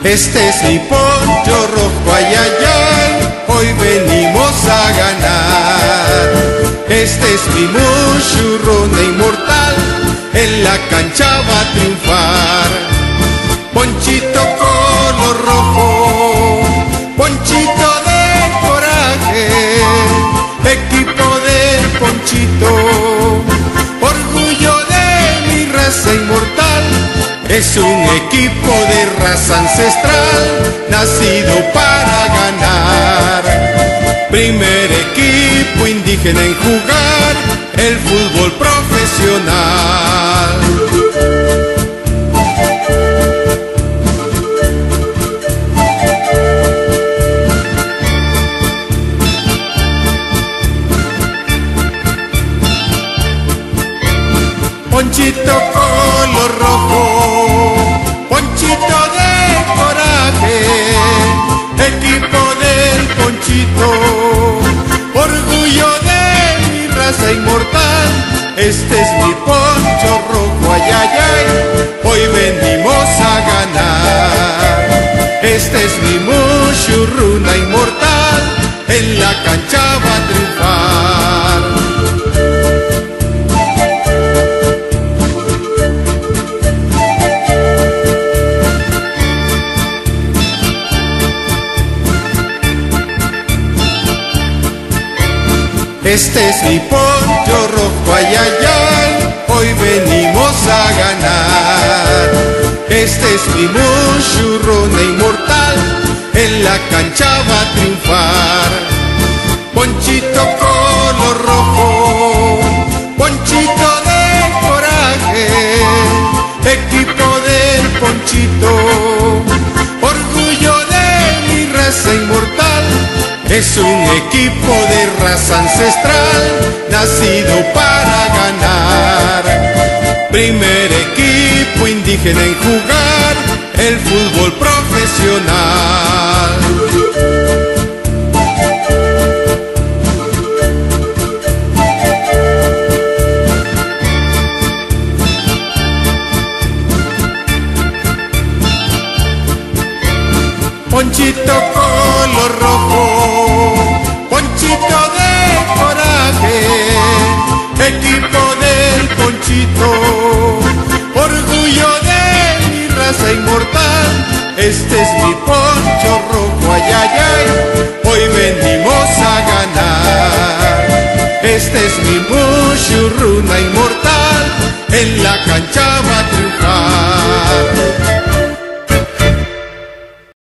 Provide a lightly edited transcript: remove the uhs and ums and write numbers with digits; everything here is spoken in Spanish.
Este es mi poncho rojo, ay, ay, ay, hoy venimos a ganar. Este es mi muchurruna inmortal, en la cancha va a triunfar. Ponchito color rojo, ponchito de coraje, equipo del Ponchito, orgullo de mi raza inmortal. Es un equipo de raza ancestral, nacido para ganar. Primer equipo indígena en jugar el fútbol profesional. Ponchito color rojo, ponchito de coraje, equipo del Ponchito, orgullo de mi raza inmortal. Este es mi poncho rojo, ay, ay, ay, hoy venimos a ganar. Este es mi muchurruna inmortal, en la cancha va a triunfar. Este es mi poncho rojo, ay, ay, ay, hoy venimos a ganar. Este es mi muchurruna inmortal, en la cancha va a triunfar. Ponchito color rojo, ponchito de coraje, equipo del Ponchito, orgullo de mi raza inmortal. Es un equipo de raza ancestral, nacido para ganar. Primer equipo indígena en jugar el fútbol profesional. Ponchito color rojo, ponchito de coraje, equipo del Ponchito, orgullo de mi raza inmortal. Este es mi poncho rojo, ay, ay, ay, hoy venimos a ganar. Este es mi muchurruna inmortal, en la cancha